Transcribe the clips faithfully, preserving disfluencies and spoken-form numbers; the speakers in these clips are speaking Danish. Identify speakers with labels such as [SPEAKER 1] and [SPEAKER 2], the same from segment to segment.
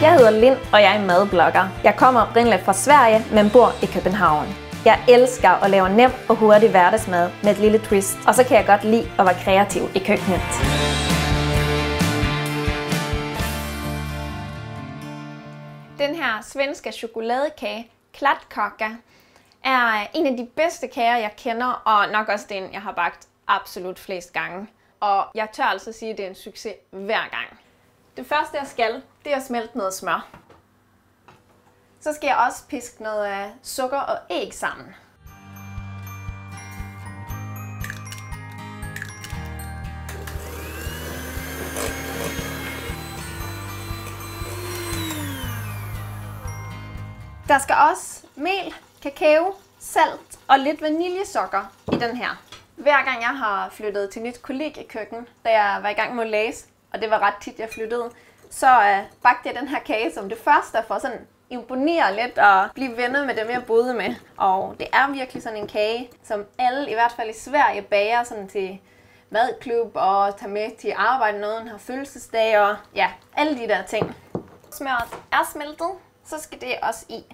[SPEAKER 1] Jeg hedder Lind, og jeg er madblogger. Jeg kommer oprindeligt fra Sverige, men bor i København. Jeg elsker at lave nem og hurtig hverdagsmad med et lille twist, og så kan jeg godt lide at være kreativ i køkkenet. Den her svenske chokoladekage, kladdkaka, er en af de bedste kager, jeg kender, og nok også den, jeg har bagt absolut flest gange. Og jeg tør altså sige, at det er en succes hver gang. Det første, jeg skal, det er at smelte noget smør. Så skal jeg også piske noget sukker og æg sammen. Der skal også mel, kakao, salt og lidt vaniljesukker i den her. Hver gang jeg har flyttet til nyt kollegiekøkken, da jeg var i gang med at læse, og det var ret tit, jeg flyttede, så øh, bagte jeg den her kage som det første for sådan imponere lidt og blive venner med dem, jeg boede med. Og det er virkelig sådan en kage, som alle, i hvert fald i Sverige, bager sådan til madklub og tager med til arbejde, når nogen har fødselsdag og ja, alle de der ting. Smøret er smeltet, så skal det også i.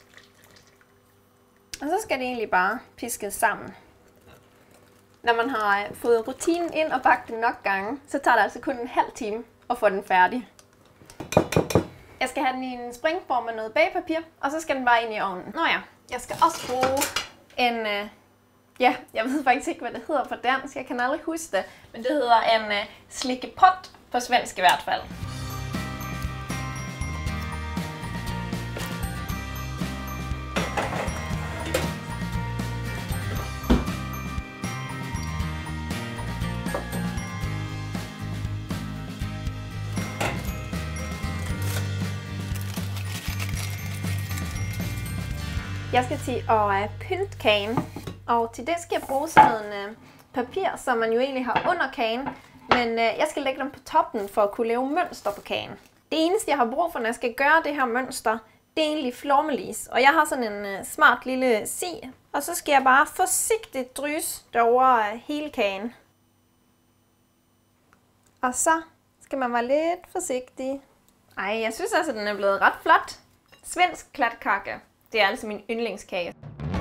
[SPEAKER 1] Og så skal det egentlig bare piskes sammen. Når man har fået rutinen ind og bagt den nok gange, så tager det altså kun en halv time at få den færdig. Jeg skal have den i en springform med noget bagpapir, og så skal den bare ind i ovnen. Nå ja, jeg skal også bruge en, øh, ja, jeg ved faktisk ikke, hvad det hedder på dansk, jeg kan aldrig huske det, men det hedder en øh, slikkepot, på svensk i hvert fald. Jeg skal til at pynte kagen, og til det skal jeg bruge sådan noget papir, som man jo egentlig har under kagen, men jeg skal lægge dem på toppen for at kunne lave mønster på kagen. Det eneste, jeg har brug for, når jeg skal gøre det her mønster, det er egentlig flormelis, og jeg har sådan en smart lille si, og så skal jeg bare forsigtigt drysse over hele kagen. Og så skal man være lidt forsigtig. Ej, jeg synes altså, den er blevet ret flot. Svensk kladdkaka. Det er altså min yndlingskage.